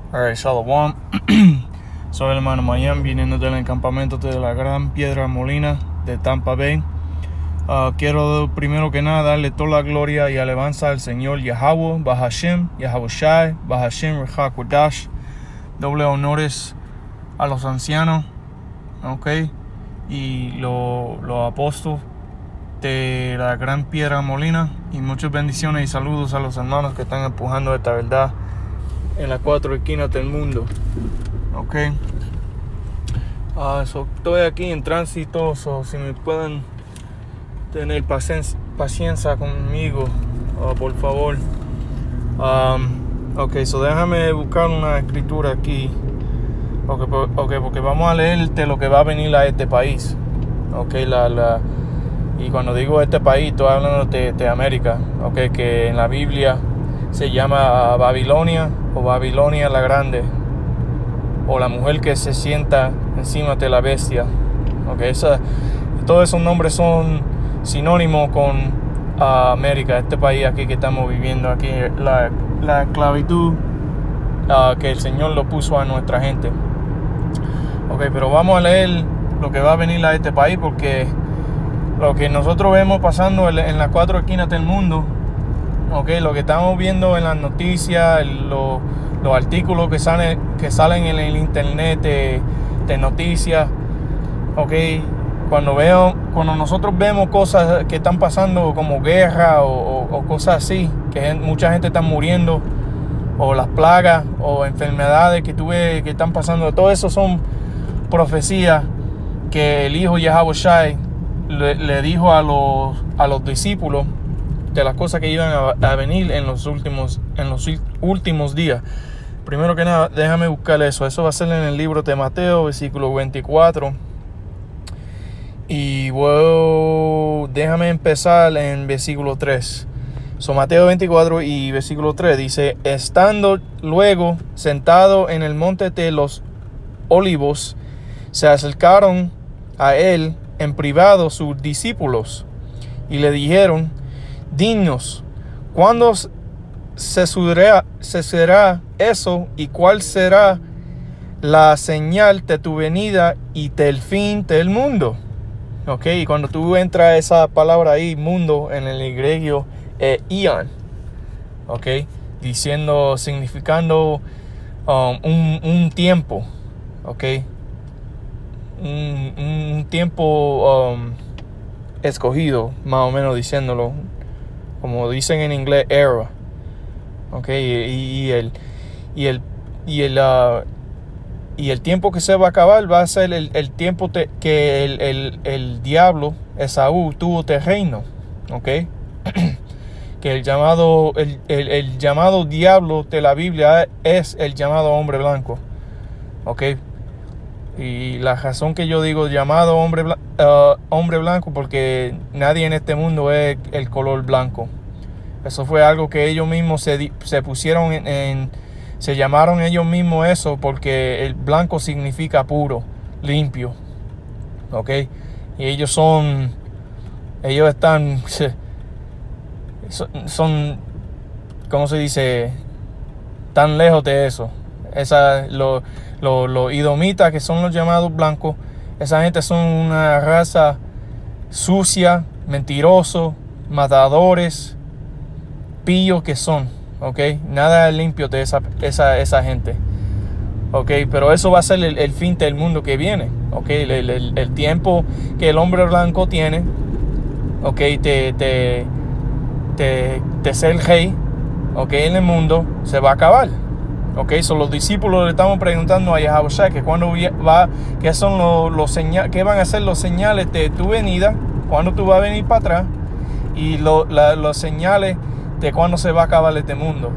Alright, Shalom. Soy el hermano Miami, viniendo del campamento de la Gran Piedra Molina de Tampa Bay. Quiero primero que nada darle toda la gloria y alabanza al Señor Yahweh, Bahashem, Yahawashi, Bahashem, Rehakwadash. Doble honores a los ancianos, y los apóstoles de la Gran Piedra Molina. Y muchas bendiciones y saludos a los hermanos que están empujando esta verdad en las cuatro esquinas del mundo. Estoy aquí en tránsito, si me pueden tener paciencia conmigo, por favor. Déjame buscar una escritura aquí. Porque vamos a leerte lo que va a venir a este país. Y cuando digo este país, estoy hablando de América. Que en la Biblia se llama Babilonia o Babilonia la Grande, o la mujer que se sienta encima de la bestia. Todos esos nombres son sinónimos con América, este país aquí que estamos viviendo aquí, la esclavitud que el Señor lo puso a nuestra gente. Pero vamos a leer lo que va a venir a este país, porque lo que nosotros vemos pasando en las cuatro esquinas del mundo, lo que estamos viendo en las noticias, los artículos que salen en el internet de noticias, cuando nosotros vemos cosas que están pasando como guerra o cosas así, que mucha gente está muriendo, o las plagas o enfermedades que tú ves que están pasando, todo eso son profecías que el Hijo Yahawashi le dijo a los discípulos de las cosas que iban a venir en los últimos días. Primero que nada, déjame buscar eso. Eso va a ser en el libro de Mateo, versículo 24. Y déjame empezar en versículo 3. Mateo 24 y versículo 3 dice: estando luego sentado en el monte de los olivos, se acercaron a él en privado sus discípulos y le dijeron: dinos, ¿cuándo se será eso, y cuál será la señal de tu venida y del fin del mundo? Y cuando tú entras esa palabra ahí, mundo, en el griego, ion, significando un tiempo, un tiempo escogido, más o menos diciéndolo, como dicen en inglés, era. Y el tiempo que se va a acabar va a ser el tiempo que el diablo, Esaú, tuvo de reino. Que el llamado diablo de la Biblia es el llamado hombre blanco. Y la razón que yo digo llamado hombre blanco, porque nadie en este mundo es el color blanco. Eso fue algo que ellos mismos se pusieron se llamaron ellos mismos eso, porque el blanco significa puro, limpio. Y ellos están, ¿cómo se dice? Tan lejos de eso. Los idomitas, que son los llamados blancos, esa gente son una raza sucia, mentirosos, matadores, pillos que son. Nada limpio de esa gente. Pero eso va a ser el fin del mundo que viene. El tiempo que el hombre blanco tiene, de ser rey, en el mundo, se va a acabar. Los discípulos le estamos preguntando a Yahawashi que cuándo qué son los señales, qué van a ser los señales de tu venida, cuándo tú vas a venir para atrás, y los señales de cuándo se va a acabar este mundo.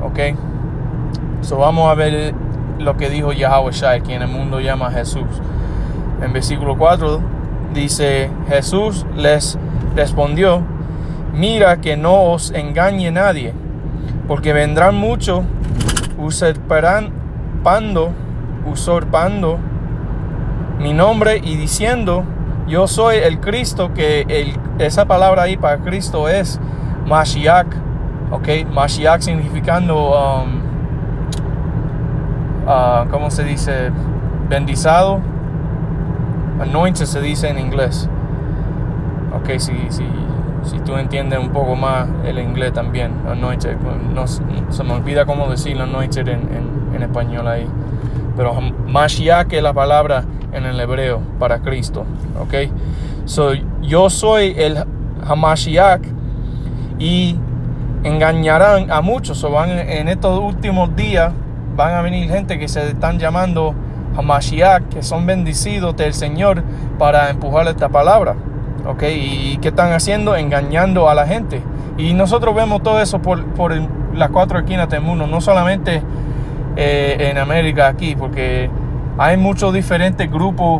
Vamos a ver lo que dijo Yahawashi, quien el mundo llama Jesús. En versículo 4 dice: Jesús les respondió: mira que no os engañe nadie, porque vendrán muchos usurpando mi nombre y diciendo: yo soy el Cristo, esa palabra ahí para Cristo es Mashiach. Mashiach significando ¿cómo se dice? Bendizado. Anointed se dice en inglés. Ok, si tú entiendes un poco más el inglés también, anointed. No, se me olvida cómo decirlo anointed en español ahí. Pero Mashiach es la palabra en el hebreo para Cristo. Ok, yo soy el Hamashiach y engañarán a muchos. En estos últimos días van a venir gente que se están llamando Hamashiach, que son bendecidos del Señor para empujar esta palabra. ¿Ok? ¿Y qué están haciendo? Engañando a la gente. Y nosotros vemos todo eso por las cuatro esquinas del mundo, no solamente en América aquí, porque hay muchos diferentes grupos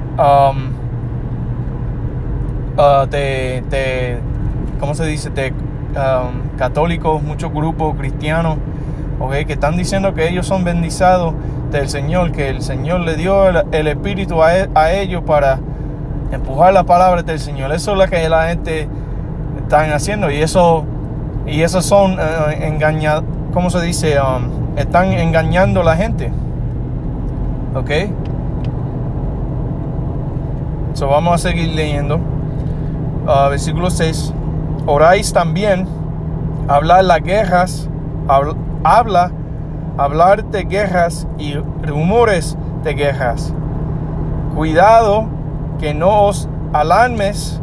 ¿cómo se dice? Católicos, muchos grupos cristianos, ¿okay? Que están diciendo que ellos son bendecidos del Señor, que el Señor le dio el Espíritu a ellos para empujar la palabra del Señor. Eso es lo que la gente están haciendo, y eso son ¿cómo se dice? Están engañando a la gente. Ok, so vamos a seguir leyendo. Versículo 6. Oráis también, hablar las guerras, hablar de guerras y rumores de guerras. Cuidado que no os alarméis,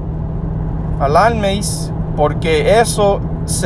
porque eso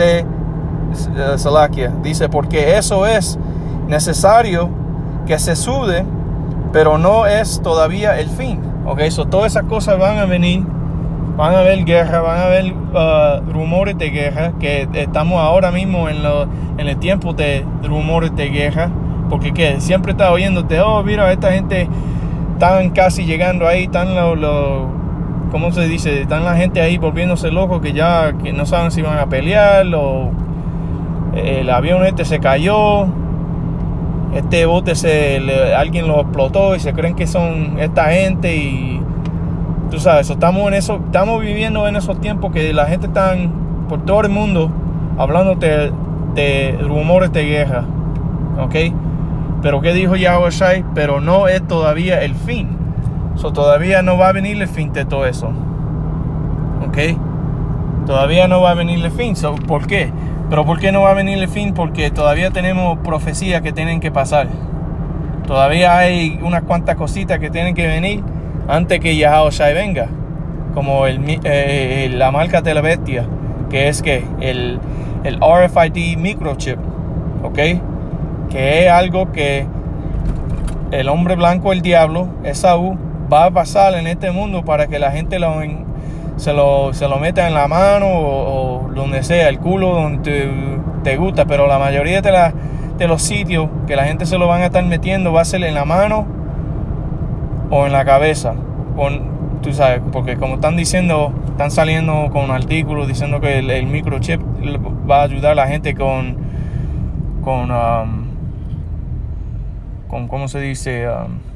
dice, porque eso es necesario que se sude, pero no es todavía el fin. Ok, so todas esas cosas van a venir. Van a haber guerra, van a haber rumores de guerra, que estamos ahora mismo en el tiempo de rumores de guerra, porque ¿qué? Siempre está oyéndote, oh, mira, esta gente están casi llegando ahí, están ¿cómo se dice? Están la gente ahí volviéndose locos, que no saben si van a pelear, o el avión se cayó, este bote alguien lo explotó y se creen que son esta gente, y tú sabes, estamos viviendo en esos tiempos que la gente está por todo el mundo hablando de rumores de guerra. Ok, pero ¿qué dijo Yahushua? Pero no es todavía el fin. Todavía no va a venir el fin de todo eso. Ok, todavía no va a venir el fin. ¿Por qué? Pero ¿por qué no va a venir el fin? Porque todavía tenemos profecías que tienen que pasar. Todavía hay unas cuantas cositas que tienen que venir antes que Yahushua venga, como la marca de la bestia, que es que el RFID microchip, ¿ok? Que es algo que el hombre blanco, el diablo, Esaú, va a pasar en este mundo para que la gente se lo meta en la mano o donde sea, el culo donde te gusta, pero la mayoría de los sitios que la gente se lo van a estar metiendo va a ser en la mano o en la cabeza, tú sabes, porque como están diciendo, están saliendo con artículos diciendo que el microchip va a ayudar a la gente con ¿cómo se dice?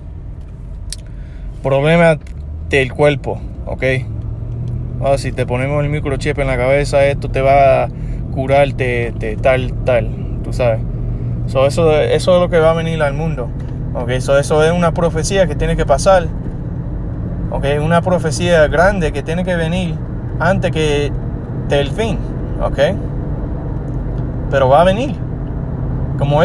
Problemas del cuerpo, ¿ok? Si te ponemos el microchip en la cabeza, esto te va a curar de tal, tú sabes. Eso es lo que va a venir al mundo. Okay, eso es una profecía que tiene que pasar. Okay, una profecía grande que tiene que venir antes que del fin. Okay, pero va a venir. Como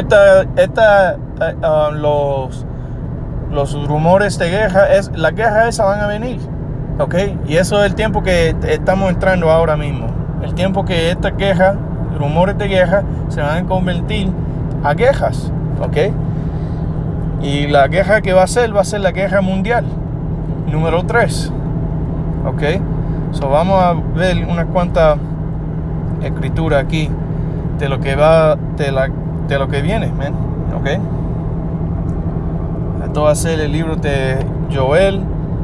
los rumores de guerra, la guerra esa van a venir. Okay, y eso es el tiempo que estamos entrando ahora mismo. El tiempo que esta guerra, rumores de guerra, se van a convertir a guerras. Okay. Y la guerra que va a ser la guerra mundial número 3. Ok, vamos a ver unas cuantas escrituras aquí de lo que va, de lo que viene, man. Ok, esto va a ser el libro de Joel,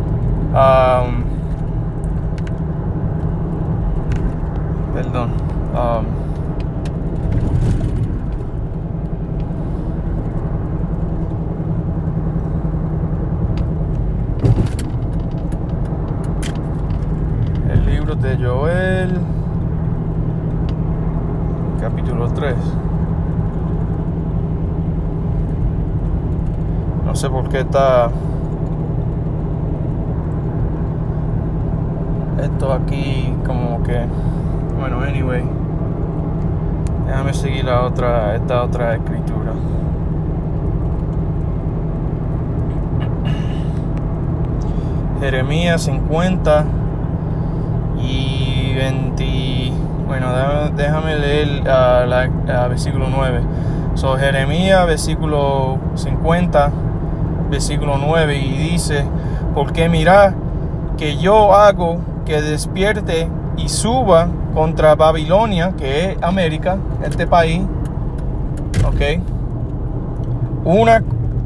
de Joel, capítulo 3. No sé por qué está esto aquí como que... Bueno, anyway. Déjame seguir esta otra escritura. Jeremías 50 y 20. Bueno, déjame leer versículo 9. So, Jeremías, versículo 50, versículo 9, y dice: porque mirad que yo hago que despierte y suba contra Babilonia, que es América, este país, ok, una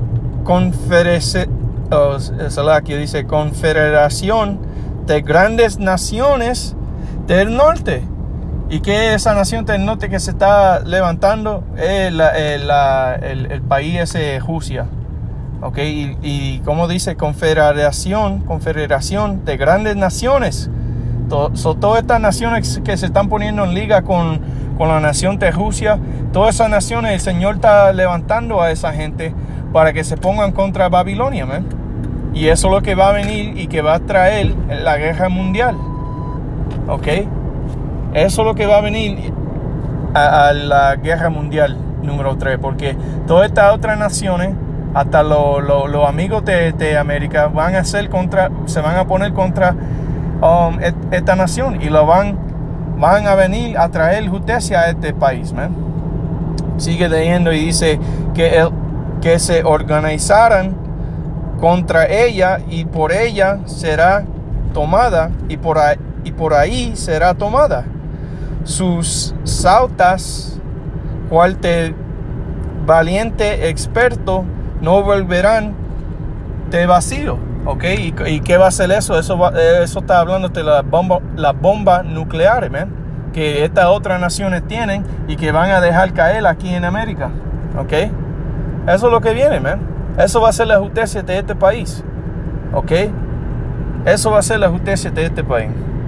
confederación de grandes naciones del norte. ¿Y qué es esa nación del norte que se está levantando? Es el país ese, Rusia. ¿Ok? Y como dice, confederación de grandes naciones. Todas estas naciones que se están poniendo en liga con la nación de Rusia, todas esas naciones, el Señor está levantando a esa gente para que se pongan contra Babilonia, man. Y eso es lo que va a venir y que va a traer la guerra mundial. ¿Ok? Eso es lo que va a venir a la guerra mundial número 3. Porque todas estas otras naciones, hasta los amigos de América, se van a poner contra esta nación. Y van a venir a traer justicia a este país, man. Sigue leyendo y dice que se organizaran contra ella, y por ella será tomada, y por ahí será tomada. Sus sautas, cual te valiente experto, no volverán de vacío. ¿Ok? ¿Y qué va a hacer eso? Eso está hablando de las bombas nucleares, man, que estas otras naciones tienen y que van a dejar caer aquí en América. ¿Ok? Eso es lo que viene, man. Eso va a ser la justicia de este país. ¿Ok? Eso va a ser la justicia de este país.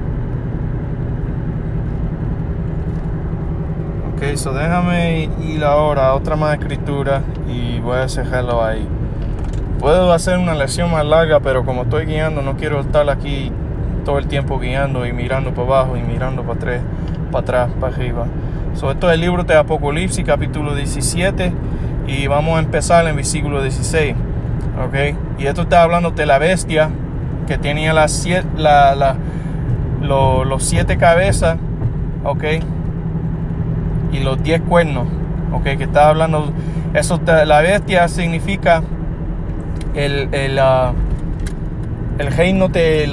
Ok, so déjame ir ahora a otra más escritura y voy a cerrarlo ahí. Puedo hacer una lección más larga, pero como estoy guiando, no quiero estar aquí todo el tiempo guiando y mirando para abajo y mirando para atrás, para arriba. So, esto es el libro de Apocalipsis, capítulo 17, y vamos a empezar en versículo 16. Ok, y esto está hablando de la bestia que tenía los 7 cabezas, ok, y los 10 cuernos, ok, que está hablando. La bestia significa el reino de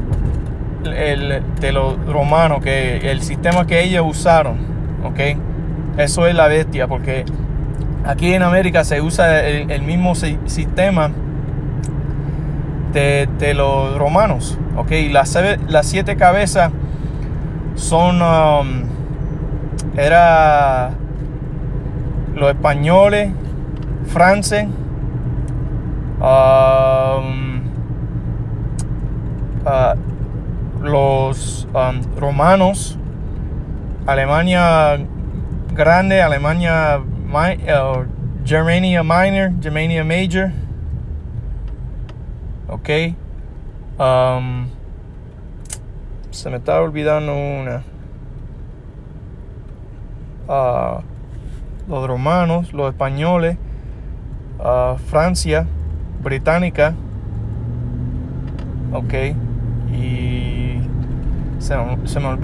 los romanos, que el sistema que ellos usaron, ok. Eso es la bestia, porque aquí en América se usa el mismo sistema de los romanos, ok. Y las 7 cabezas son era los españoles, franceses, los romanos, Alemania Grande, Alemania Germania Minor, Germania Major, ok. Se me está olvidando una. Los romanos, los españoles, Francia, británica, ok. Y se me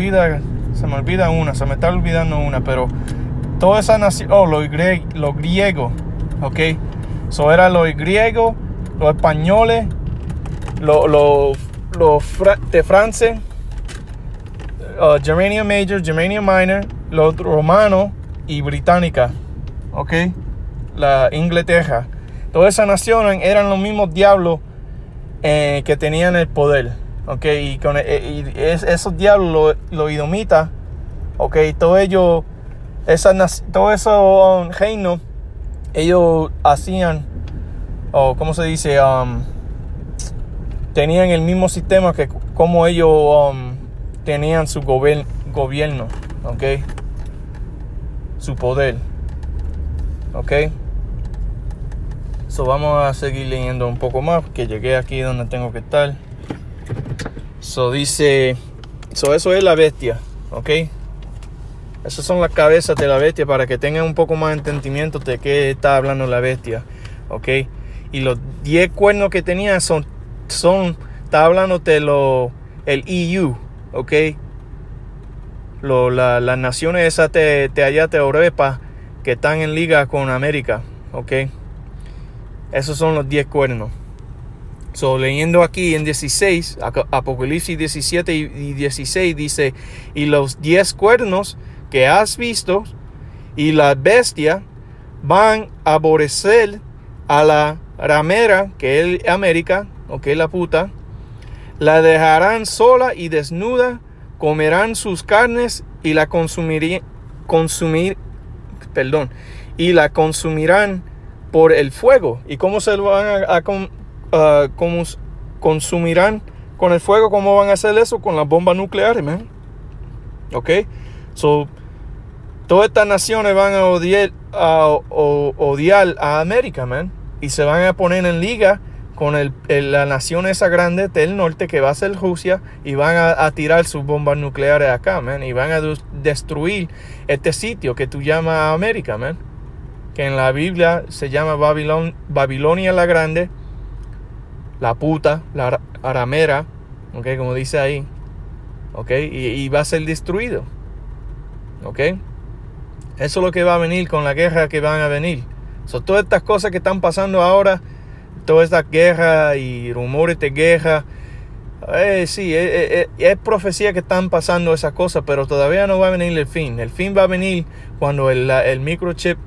está olvidando una, pero toda esa nación, los griegos, ok. So era los griegos, los españoles, los de Francia, Germania Major, Germania Minor, los romanos y británica, ok, la Inglaterra. Todas esas naciones eran los mismos diablos que tenían el poder, ok, y esos diablos los edomitas, ok, todos esos reinos, ellos hacían, ¿cómo se dice? Tenían el mismo sistema que como ellos tenían su gobierno, ok, su poder, ok. So vamos a seguir leyendo un poco más, que llegué aquí donde tengo que estar. So dice, eso es la bestia, ¿ok? Esas son las cabezas de la bestia para que tengan un poco más de entendimiento de qué está hablando la bestia, ¿ok? Y los 10 cuernos que tenía está hablando de el EU, ¿ok? Las naciones esas de allá de Europa que están en liga con América, ¿ok? Esos son los 10 cuernos. So, leyendo aquí en 16, Apocalipsis 17 y 16 dice, y los 10 cuernos que has visto y la bestia van a aborrecer a la ramera, que es América, o que es la puta, la dejarán sola y desnuda, comerán sus carnes y la consumirán por el fuego. ¿Y cómo se lo van cómo consumirán con el fuego? ¿Cómo van a hacer eso? Con las bombas nucleares, man. ¿Ok? So, todas estas naciones van a odiar a América, man. Y se van a poner en liga con la nación esa grande del norte que va a ser Rusia. Y van a tirar sus bombas nucleares acá, man. Y van a destruir este sitio que tú llamas América, man. Que en la Biblia se llama Babilonia la Grande. La puta, la ramera. Ok, como dice ahí. Ok, y va a ser destruido. Ok. Eso es lo que va a venir con la guerra que van a venir. So, todas estas cosas que están pasando ahora, todas estas guerras y rumores de guerra, sí, es profecía que están pasando esas cosas, pero todavía no va a venir el fin. El fin va a venir cuando el microchip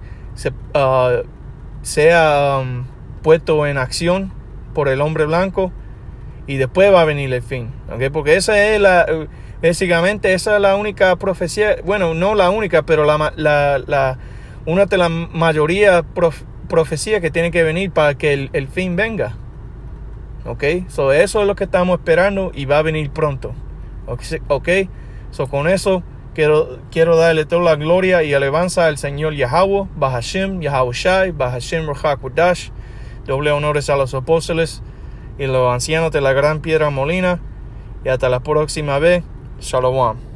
sea puesto en acción por el hombre blanco, y después va a venir el fin. ¿Okay? Porque esa es básicamente esa es la única profecía, bueno, no la única, pero una de la mayoría profecías que tiene que venir para que el fin venga. Ok, so eso es lo que estamos esperando y va a venir pronto. Ok, so con eso quiero darle toda la gloria y alabanza al Señor Yahweh, Bahashem, Yahawashi, Bahashem Ruach, doble honores a los apóstoles y los ancianos de la gran piedra molina. Y hasta la próxima vez. Shalom.